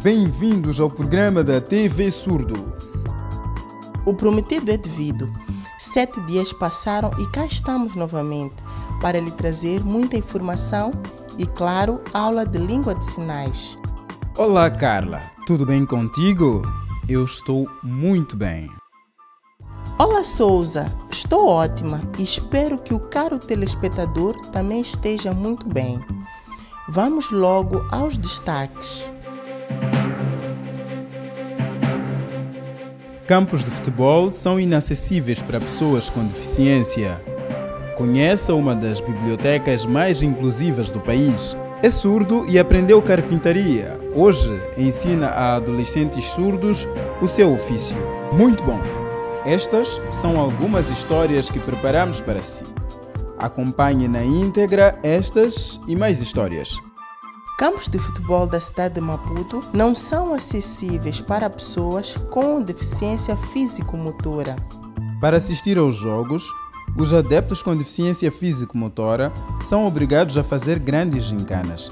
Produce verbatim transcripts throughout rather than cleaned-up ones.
Bem-vindos ao programa da T V Surdo. O prometido é devido. Sete dias passaram e cá estamos novamente para lhe trazer muita informação e, claro, aula de língua de sinais. Olá, Carla. Tudo bem contigo? Eu estou muito bem. Olá, Souza. Estou ótima e espero que o caro telespectador também esteja muito bem. Vamos logo aos destaques. Campos de futebol são inacessíveis para pessoas com deficiência. Conheça uma das bibliotecas mais inclusivas do país. É surdo e aprendeu carpintaria. Hoje ensina a adolescentes surdos o seu ofício. Muito bom! Estas são algumas histórias que preparamos para si. Acompanhe na íntegra estas e mais histórias. Campos de futebol da cidade de Maputo não são acessíveis para pessoas com deficiência físico-motora. Para assistir aos jogos, os adeptos com deficiência físico-motora são obrigados a fazer grandes gincanas.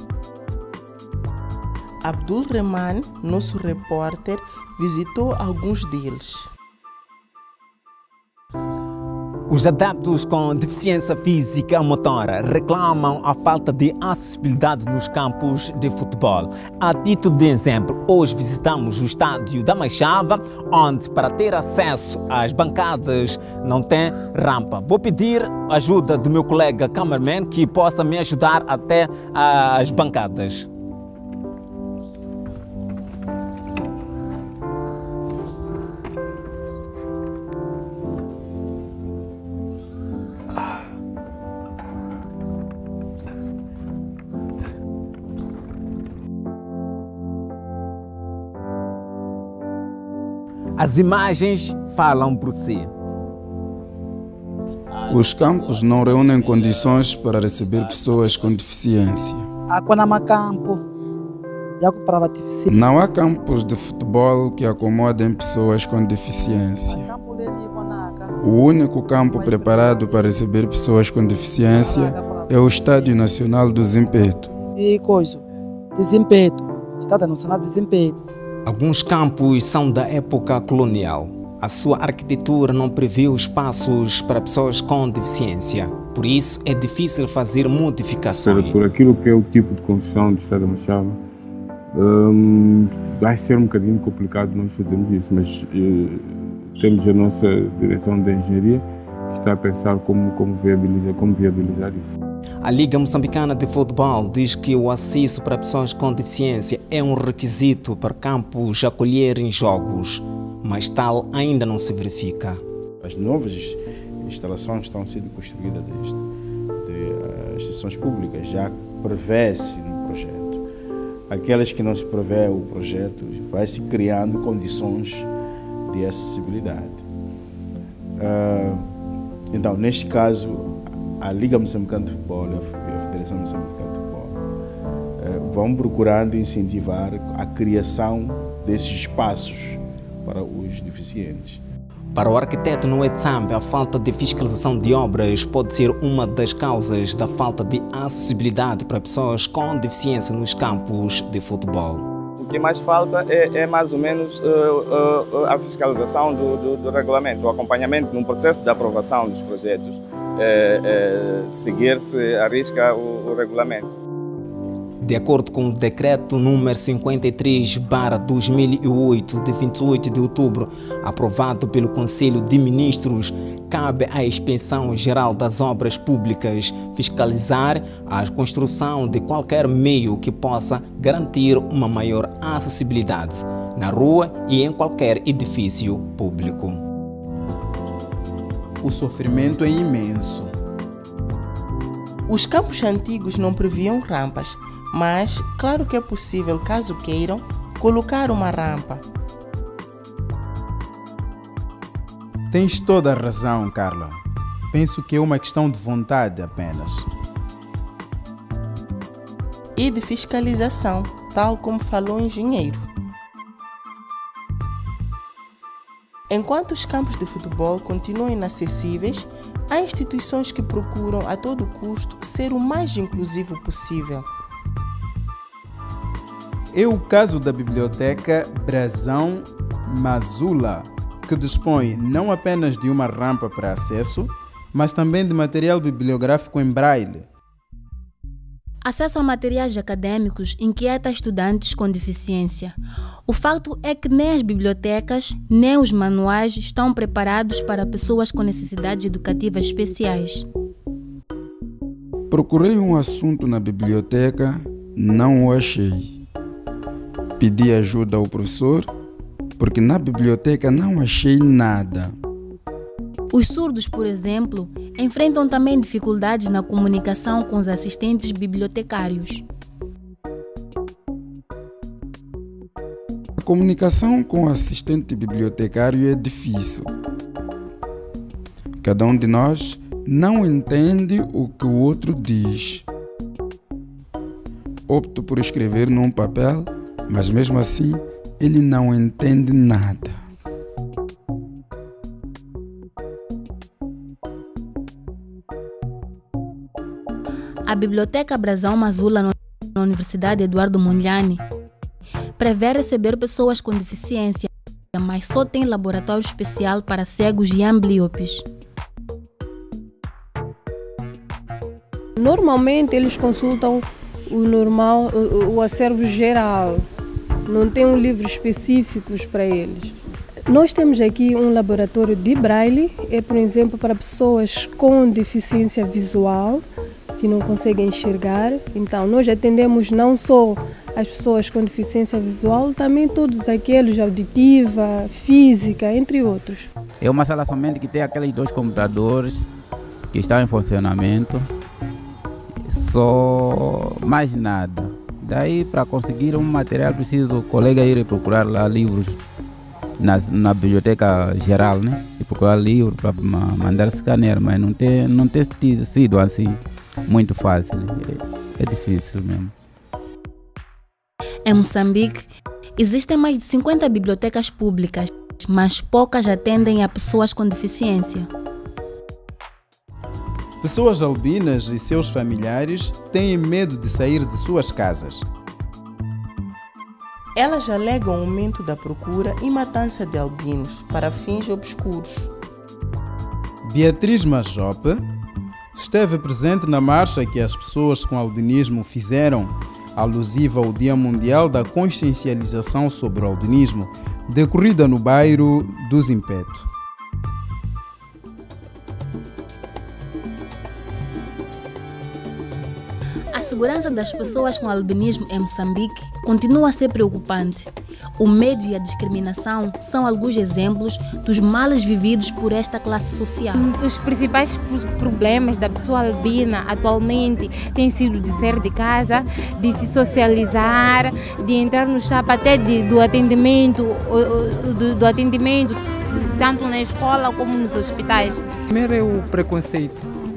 Abdul Rahman, nosso repórter, visitou alguns deles. Os adeptos com deficiência física motora reclamam a falta de acessibilidade nos campos de futebol. A título de exemplo, hoje visitamos o estádio da Machava, onde para ter acesso às bancadas não tem rampa. Vou pedir ajuda do meu colega cameraman que possa me ajudar até às bancadas. As imagens falam por si. Os campos não reúnem condições para receber pessoas com deficiência. Não há campos de futebol que acomodem pessoas com deficiência. O único campo preparado para receber pessoas com deficiência é o Estádio Nacional do Zimpeto. Estádio Nacional do Zimpeto. Alguns campos são da época colonial. A sua arquitetura não previu espaços para pessoas com deficiência. Por isso, é difícil fazer modificações. Por aquilo que é o tipo de construção do Estado da Machava, hum, vai ser um bocadinho complicado nós fazermos isso, mas eh, temos a nossa direção de engenharia que está a pensar como, como, viabilizar, como viabilizar isso. A Liga Moçambicana de Futebol diz que o acesso para pessoas com deficiência é um requisito para campos acolherem jogos, mas tal ainda não se verifica. As novas instalações estão sendo construídas desde de, uh, instituições públicas, já prevê-se no projeto. Aquelas que não se prevê o projeto, vai se criando condições de acessibilidade. Uh, então, neste caso, a Liga Moçambicana de Futebol e a Federação Moçambicana de Futebol eh, vão procurando incentivar a criação desses espaços para os deficientes. Para o arquiteto Noé Tsambe, a falta de fiscalização de obras pode ser uma das causas da falta de acessibilidade para pessoas com deficiência nos campos de futebol. O que mais falta é, é mais ou menos uh, uh, a fiscalização do, do, do regulamento, o acompanhamento no processo de aprovação dos projetos. É, é, seguir-se à risca o, o regulamento. De acordo com o decreto número cinquenta e três barra dois mil e oito, de vinte e oito de outubro, aprovado pelo Conselho de Ministros, cabe à Inspeção Geral das Obras Públicas fiscalizar a construção de qualquer meio que possa garantir uma maior acessibilidade na rua e em qualquer edifício público. O sofrimento é imenso. Os campos antigos não previam rampas, mas claro que é possível, caso queiram, colocar uma rampa. Tens toda a razão, Carla. Penso que é uma questão de vontade apenas. E de fiscalização, tal como falou o engenheiro. Enquanto os campos de futebol continuam inacessíveis, há instituições que procuram a todo custo ser o mais inclusivo possível. É o caso da Biblioteca Brazão Mazula, que dispõe não apenas de uma rampa para acesso, mas também de material bibliográfico em braille. Acesso a materiais acadêmicos inquieta estudantes com deficiência. O fato é que nem as bibliotecas, nem os manuais estão preparados para pessoas com necessidades educativas especiais. Procurei um assunto na biblioteca, não o achei. Pedi ajuda ao professor, porque na biblioteca não achei nada. Os surdos, por exemplo, enfrentam também dificuldades na comunicação com os assistentes bibliotecários. A comunicação com o assistente bibliotecário é difícil. Cada um de nós não entende o que o outro diz. Opto por escrever num papel, mas mesmo assim ele não entende nada. A Biblioteca Brazão Mazula, na Universidade Eduardo Mondlane, prevê receber pessoas com deficiência, mas só tem laboratório especial para cegos e ambliopes. Normalmente eles consultam o normal, o, o acervo geral, não tem um livro específicos para eles. Nós temos aqui um laboratório de braille, é por exemplo para pessoas com deficiência visual, que não conseguem enxergar. Então nós atendemos não só as pessoas com deficiência visual, também todos aqueles auditiva, física, entre outros. É uma sala somente que tem aqueles dois computadores que estão em funcionamento, só mais nada. Daí para conseguir um material preciso o colega ir procurar lá livros na, na biblioteca geral, né? E procurar livros para mandar escanear, mas não tem, não tem sido assim muito fácil, é, é difícil mesmo. Em Moçambique, existem mais de cinquenta bibliotecas públicas, mas poucas atendem a pessoas com deficiência. Pessoas albinas e seus familiares têm medo de sair de suas casas. Elas alegam aumento da procura e matança de albinos para fins obscuros. Beatriz Majope esteve presente na marcha que as pessoas com albinismo fizeram, alusiva ao Dia Mundial da Consciencialização sobre o Albinismo, decorrida no bairro do Zimpeto. A segurança das pessoas com albinismo em Moçambique continua a ser preocupante. O medo e a discriminação são alguns exemplos dos males vividos por esta classe social. Os principais problemas da pessoa albina atualmente têm sido de sair de casa, de se socializar, de entrar no chapa até de, do atendimento, do, do atendimento, tanto na escola como nos hospitais. Primeiro é o preconceito.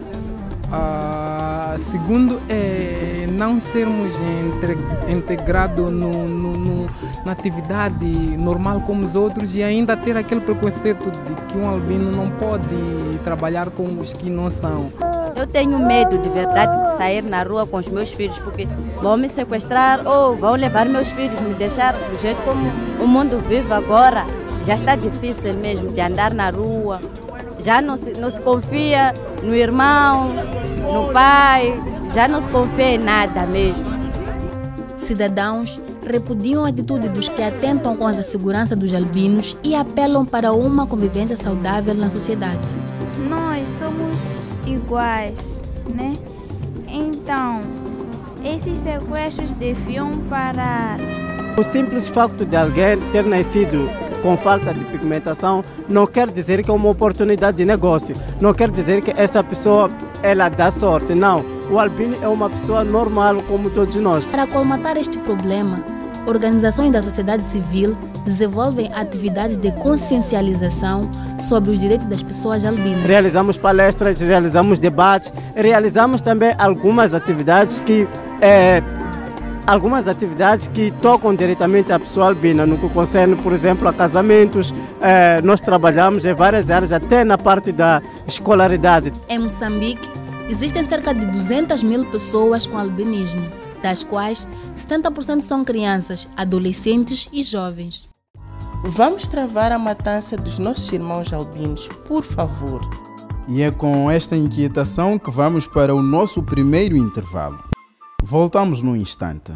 Uh, segundo é não sermos integrados no, no, no, na atividade normal como os outros e ainda ter aquele preconceito de que um albino não pode trabalhar com os que não são. Eu tenho medo de verdade de sair na rua com os meus filhos porque vão me sequestrar ou vão levar meus filhos, me deixar do jeito como o mundo vive agora. Já está difícil mesmo de andar na rua. Já não se, não se confia no irmão, no pai, já não se confia em nada mesmo. Cidadãos repudiam a atitude dos que atentam contra a segurança dos albinos e apelam para uma convivência saudável na sociedade. Nós somos iguais, né? Então, esses sequestros deviam parar. O simples facto de alguém ter nascido com falta de pigmentação não quer dizer que é uma oportunidade de negócio, não quer dizer que essa pessoa ela dá sorte, não. O albino é uma pessoa normal como todos nós. Para colmatar este problema, organizações da sociedade civil desenvolvem atividades de consciencialização sobre os direitos das pessoas albinas. Realizamos palestras, realizamos debates, realizamos também algumas atividades que é, algumas atividades que tocam diretamente à pessoa albina, no que concerne, por exemplo, a casamentos. Eh, nós trabalhamos em várias áreas, até na parte da escolaridade. Em Moçambique, existem cerca de duzentas mil pessoas com albinismo. das quais setenta por cento são crianças, adolescentes e jovens. Vamos travar a matança dos nossos irmãos albinos, por favor. E é com esta inquietação que vamos para o nosso primeiro intervalo. Voltamos num instante.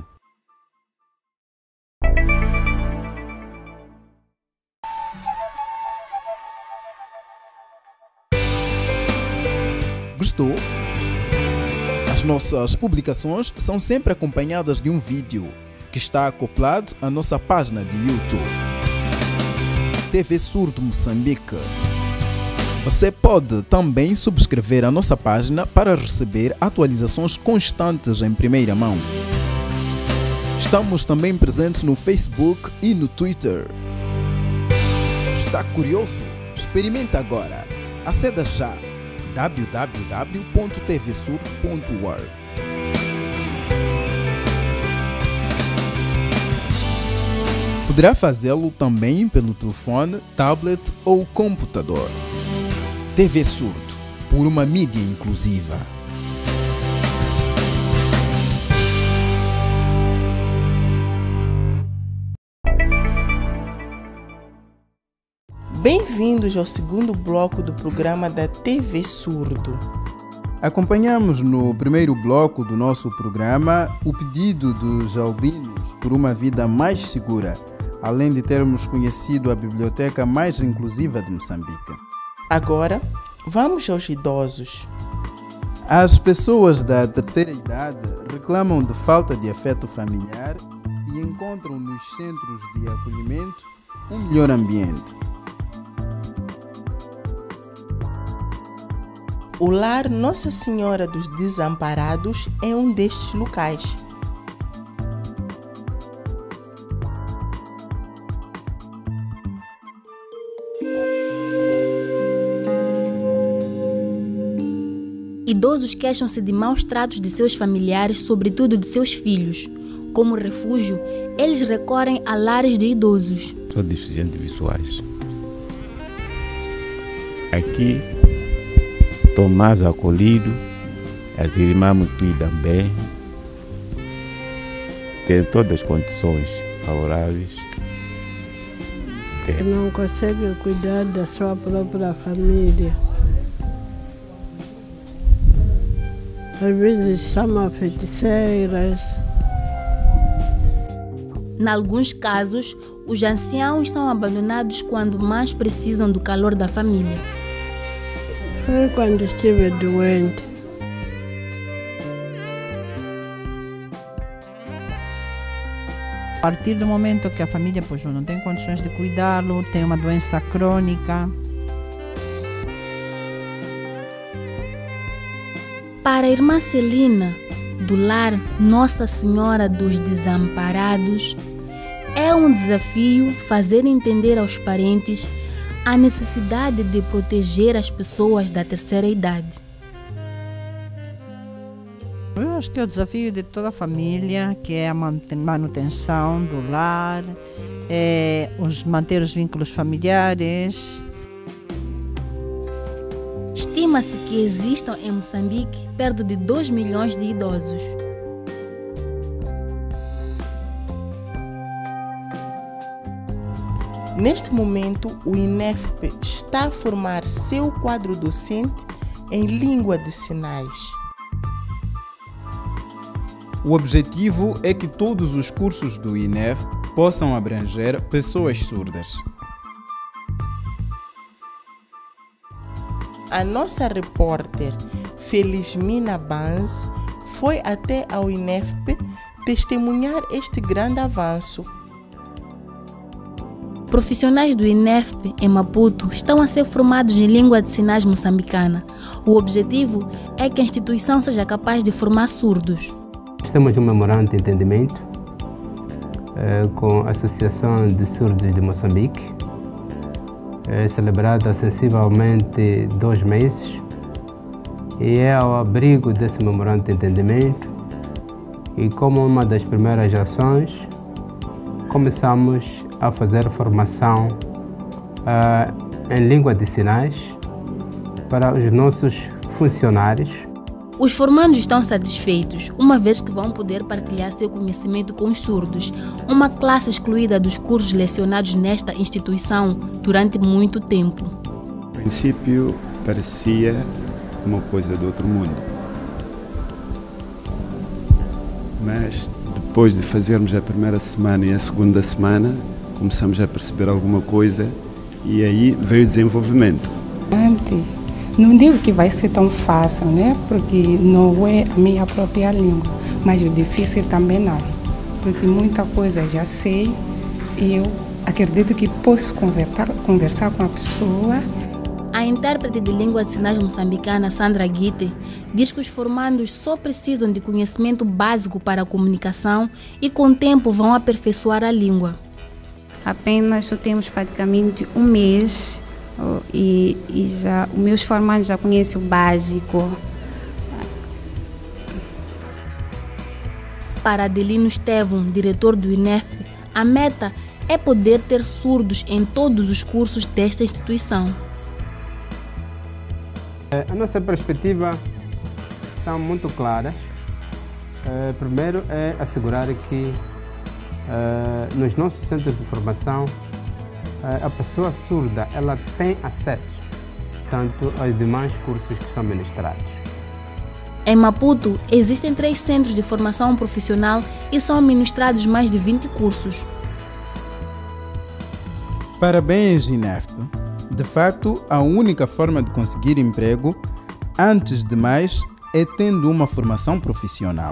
Gostou? As nossas publicações são sempre acompanhadas de um vídeo que está acoplado à nossa página de YouTube. T V Surdo Moçambique. Você pode também subscrever a nossa página para receber atualizações constantes em primeira mão. Estamos também presentes no Facebook e no Twitter. Está curioso? Experimente agora. Aceda já w w w ponto t v surdo ponto org. Poderá fazê-lo também pelo telefone, tablet ou computador. T V Surdo, por uma mídia inclusiva. Bem-vindos ao segundo bloco do programa da T V Surdo. Acompanhamos no primeiro bloco do nosso programa o pedido dos albinos por uma vida mais segura, além de termos conhecido a biblioteca mais inclusiva de Moçambique. Agora, vamos aos idosos. As pessoas da terceira idade reclamam de falta de afeto familiar e encontram nos centros de acolhimento um melhor ambiente. O Lar Nossa Senhora dos Desamparados é um destes locais. Idosos queixam-se de maus tratos de seus familiares, sobretudo de seus filhos. Como refúgio, eles recorrem a lares de idosos. Sou deficiente visuais. Aqui estou mais acolhido, as irmãs me cuidam bem, tenho todas as condições favoráveis. Tem. Não consegue cuidar da sua própria família. Às vezes chamam feiticeiras. Em alguns casos, os anciãos são abandonados quando mais precisam do calor da família. Foi quando estive doente. A partir do momento que a família pois, não tem condições de cuidá-lo, tem uma doença crônica. Para a irmã Celina, do Lar Nossa Senhora dos Desamparados, é um desafio fazer entender aos parentes a necessidade de proteger as pessoas da terceira idade. Eu acho que é o desafio de toda a família, que é a manutenção do lar, é os manter os vínculos familiares. Estima-se que existam em Moçambique perto de dois milhões de idosos. Neste momento, o I N E F P está a formar seu quadro docente em língua de sinais. O objetivo é que todos os cursos do I N E F P possam abranger pessoas surdas. A nossa repórter Felismina Banz foi até ao I N E F P testemunhar este grande avanço. Profissionais do I N E F P em Maputo estão a ser formados em língua de sinais moçambicana. O objetivo é que a instituição seja capaz de formar surdos. Temos um memorando de entendimento eh, com a Associação de Surdos de Moçambique, é celebrado há sensivelmente dois meses, e é ao abrigo desse memorando de entendimento e como uma das primeiras ações começamos a fazer formação uh, em língua de sinais para os nossos funcionários. Os formandos estão satisfeitos, uma vez que vão poder partilhar seu conhecimento com os surdos, uma classe excluída dos cursos lecionados nesta instituição durante muito tempo. No princípio, parecia uma coisa do outro mundo. Mas depois de fazermos a primeira semana e a segunda semana, começamos a perceber alguma coisa e aí veio o desenvolvimento. Não digo que vai ser tão fácil, né? Porque não é a minha própria língua, mas o difícil também não, porque muita coisa já sei e eu acredito que posso conversar, conversar com a pessoa. A intérprete de língua de sinais moçambicana, Sandra Guite, diz que os formandos só precisam de conhecimento básico para a comunicação e com o tempo vão aperfeiçoar a língua. Apenas só temos praticamente um mês e, e já, os meus formandos já conhecem o básico. Para Adelino Estevão, diretor do I N E F, a meta é poder ter surdos em todos os cursos desta instituição. A nossa perspectiva são muito claras. Primeiro é assegurar que nos nossos centros de formação a pessoa surda ela tem acesso tanto aos demais cursos que são ministrados. Em Maputo, existem três centros de formação profissional e são ministrados mais de vinte cursos. Parabéns, I N E F. De facto, a única forma de conseguir emprego, antes de mais, é tendo uma formação profissional.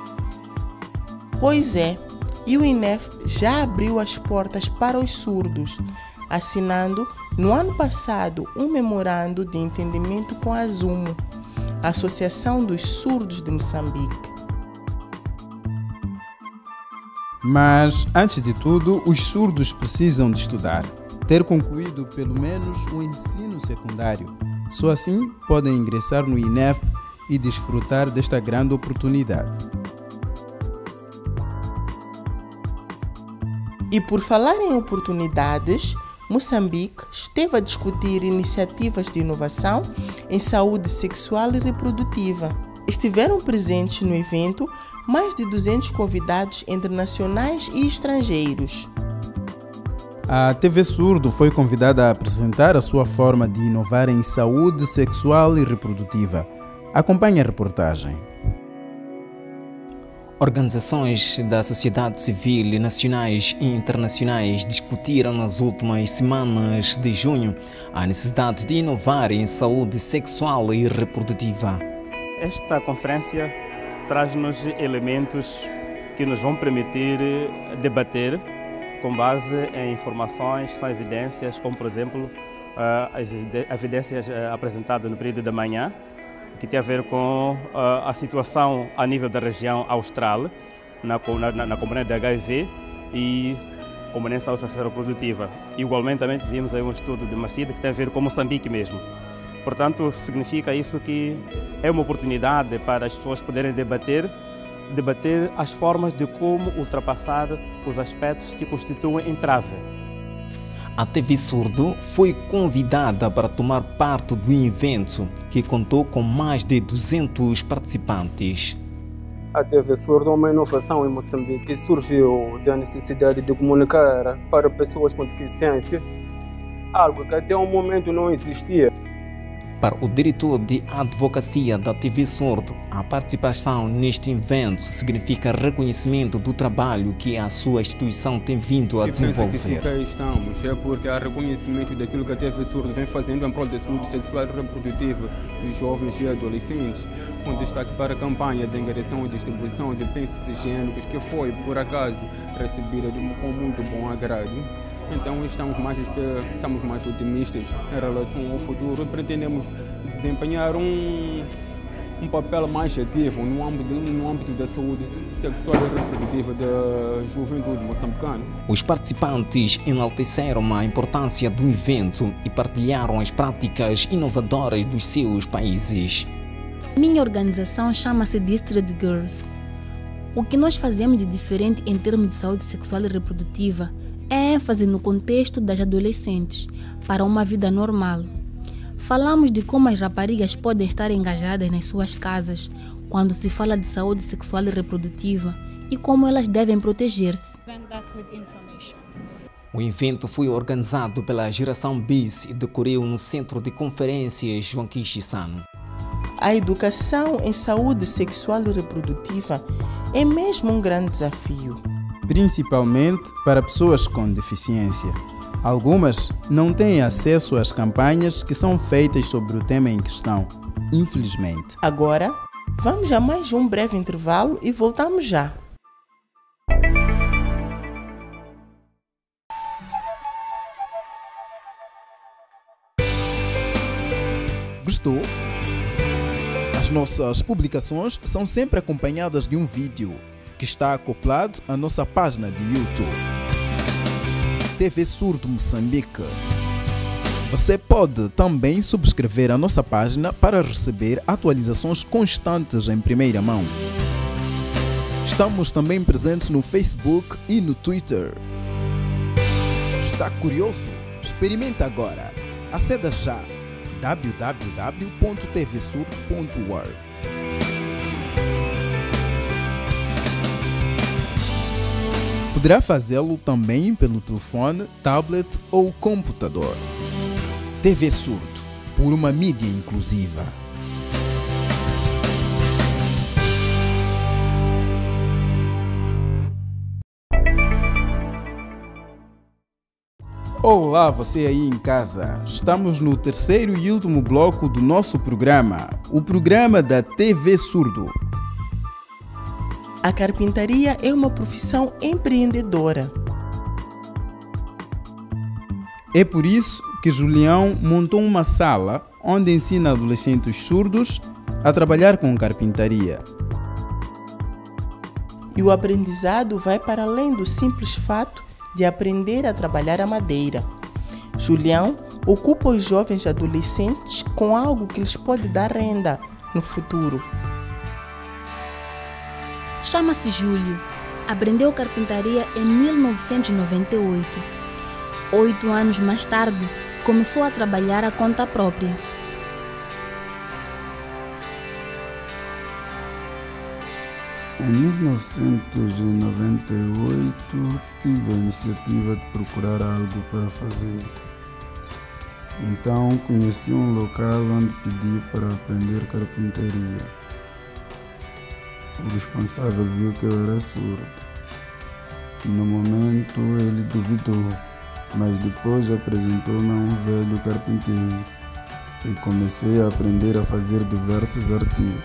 Pois é, e o I N E F já abriu as portas para os surdos, assinando, no ano passado, um memorando de entendimento com a Zumo, a Associação dos Surdos de Moçambique. Mas, antes de tudo, os surdos precisam de estudar, ter concluído pelo menos o ensino secundário. Só assim podem ingressar no I N E F e desfrutar desta grande oportunidade. E por falar em oportunidades, Moçambique esteve a discutir iniciativas de inovação em saúde sexual e reprodutiva. Estiveram presentes no evento mais de duzentos convidados entre nacionais e estrangeiros. A T V Surdo foi convidada a apresentar a sua forma de inovar em saúde sexual e reprodutiva. Acompanhe a reportagem. Organizações da sociedade civil nacionais e internacionais discutiram nas últimas semanas de junho a necessidade de inovar em saúde sexual e reprodutiva. Esta conferência traz-nos elementos que nos vão permitir debater com base em informações, são evidências, como por exemplo as evidências apresentadas no período da manhã, que tem a ver com uh, a situação a nível da região austral, na, na, na componente de H I V e componente de saúde sexual reprodutiva. Igualmente também vimos aí um estudo de Macide que tem a ver com Moçambique mesmo. Portanto, significa isso que é uma oportunidade para as pessoas poderem debater, debater as formas de como ultrapassar os aspectos que constituem entrave. A T V Surdo foi convidada para tomar parte do evento, que contou com mais de duzentos participantes. A T V Surdo é uma inovação em Moçambique que surgiu da necessidade de comunicar para pessoas com deficiência, algo que até o momento não existia. Para o diretor de advocacia da T V Surdo, a participação neste evento significa reconhecimento do trabalho que a sua instituição tem vindo a desenvolver. Que fica estamos é porque há reconhecimento daquilo que a T V Surdo vem fazendo em prol da saúde sexual e reprodutiva dos jovens e adolescentes, com destaque para a campanha de angariação e distribuição de pensos higiênicos que foi, por acaso, recebida com muito bom agrado. Então estamos mais, estamos mais otimistas em relação ao futuro e pretendemos desempenhar um, um papel mais ativo no âmbito, no âmbito da saúde sexual e reprodutiva da juventude moçambicana. Os participantes enalteceram a importância do evento e partilharam as práticas inovadoras dos seus países. Minha organização chama-se District Girls. O que nós fazemos de diferente em termos de saúde sexual e reprodutiva é ênfase no contexto das adolescentes para uma vida normal. falamos de como as raparigas podem estar engajadas nas suas casas quando se fala de saúde sexual e reprodutiva e como elas devem proteger-se. O evento foi organizado pela Geração Bis e decorreu no Centro de Conferências João Quixissano. A educação em saúde sexual e reprodutiva é mesmo um grande desafio. Principalmente para pessoas com deficiência. Algumas não têm acesso às campanhas que são feitas sobre o tema em questão, infelizmente. Agora, vamos a mais um breve intervalo e voltamos já. Gostou? As nossas publicações são sempre acompanhadas de um vídeo que está acoplado à nossa página de YouTube. T V Surdo Moçambique. Você pode também subscrever a nossa página para receber atualizações constantes em primeira mão. Estamos também presentes no Facebook e no Twitter. Está curioso? Experimenta agora. Aceda já w w w ponto t v surdo ponto org. Poderá fazê-lo também pelo telefone, tablet ou computador. T V Surdo, por uma mídia inclusiva. Olá, você aí em casa. Estamos no terceiro e último bloco do nosso programa, o programa da T V Surdo. A carpintaria é uma profissão empreendedora. É por isso que Julião montou uma sala onde ensina adolescentes surdos a trabalhar com carpintaria. E o aprendizado vai para além do simples fato de aprender a trabalhar a madeira. Julião ocupa os jovens adolescentes com algo que lhes pode dar renda no futuro. Chama-se Júlio. Aprendeu carpintaria em mil novecentos e noventa e oito. Oito anos mais tarde, começou a trabalhar à conta própria. Em mil novecentos e noventa e oito, tive a iniciativa de procurar algo para fazer. Então, conheci um local onde pedi para aprender carpintaria. O responsável viu que eu era surdo. No momento, ele duvidou, mas depois apresentou-me a um velho carpinteiro e comecei a aprender a fazer diversos artigos.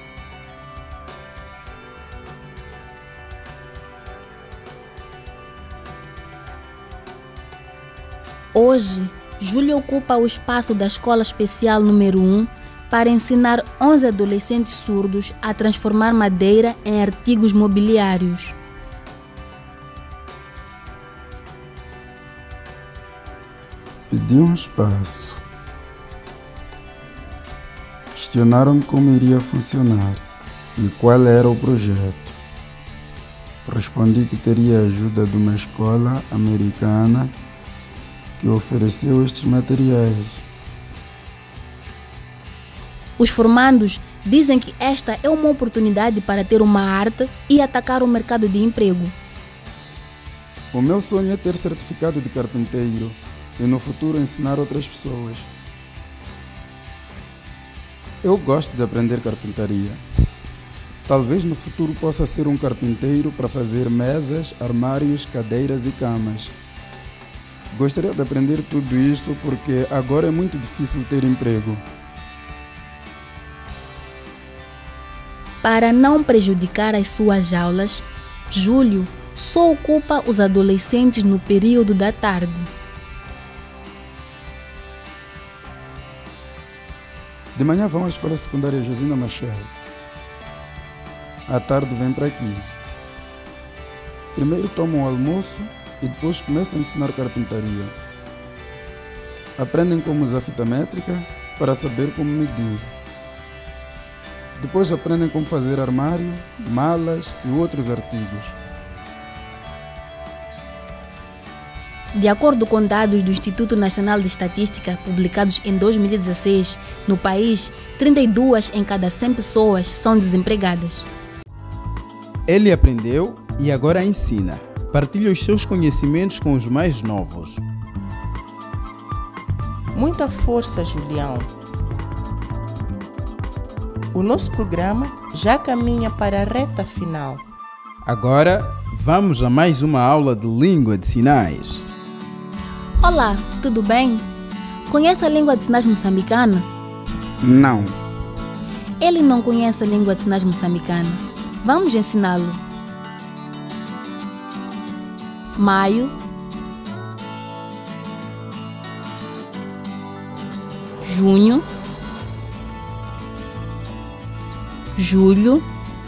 Hoje, Júlio ocupa o espaço da Escola Especial número um para ensinar onze adolescentes surdos a transformar madeira em artigos mobiliários. Pedi um espaço. Questionaram como iria funcionar e qual era o projeto. Respondi que teria a ajuda de uma escola americana que ofereceu estes materiais. Os formandos dizem que esta é uma oportunidade para ter uma arte e atacar o mercado de emprego. O meu sonho é ter certificado de carpinteiro e no futuro ensinar outras pessoas. Eu gosto de aprender carpintaria. Talvez no futuro possa ser um carpinteiro para fazer mesas, armários, cadeiras e camas. Gostaria de aprender tudo isto porque agora é muito difícil ter emprego. Para não prejudicar as suas aulas, Júlio só ocupa os adolescentes no período da tarde. De manhã vão à escola secundária Josina Machel. À tarde vêm para aqui. Primeiro tomam o almoço e depois começam a ensinar carpintaria. Aprendem como usar fita métrica para saber como medir. Depois aprendem como fazer armário, malas e outros artigos. De acordo com dados do Instituto Nacional de Estatística, publicados em dois mil e dezesseis, no país, trinta e duas em cada cem pessoas são desempregadas. Ele aprendeu e agora ensina. Partilha os seus conhecimentos com os mais novos. Muita força, Julião. O nosso programa já caminha para a reta final. Agora, vamos a mais uma aula de língua de sinais. Olá, tudo bem? Conhece a língua de sinais moçambicana? Não. Ele não conhece a língua de sinais moçambicana. Vamos ensiná-lo. Maio, junho, julho,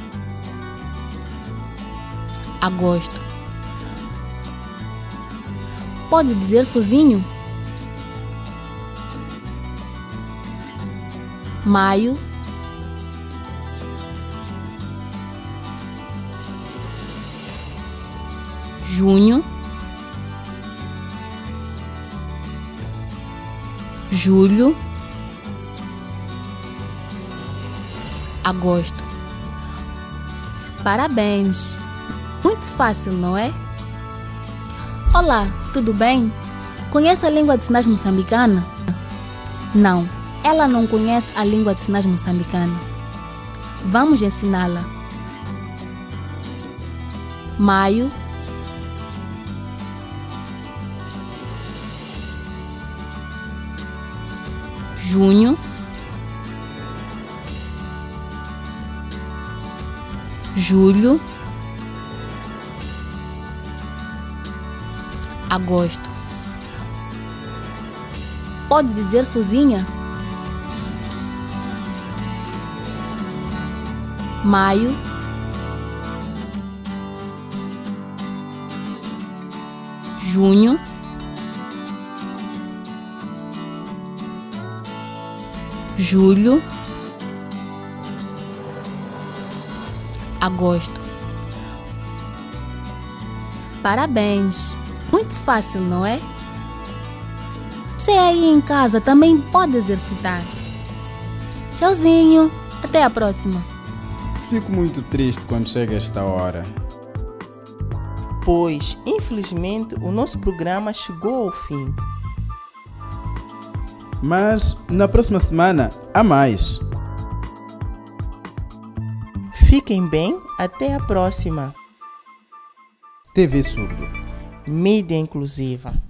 agosto. Pode dizer sozinho? Maio, junho, julho, agosto. Parabéns! Muito fácil, não é? Olá, tudo bem? Conhece a língua de sinais moçambicana? Não, ela não conhece a língua de sinais moçambicana. Vamos ensiná-la. Maio, junho, julho, agosto. Pode dizer sozinha? Maio, junho, julho, agosto. Parabéns! Muito fácil, não é? Você aí em casa também pode exercitar. Tchauzinho! Até a próxima! Fico muito triste quando chega esta hora. Pois, infelizmente, o nosso programa chegou ao fim. Mas na próxima semana há mais. Fiquem bem, até a próxima. T V Surdo. Mídia inclusiva.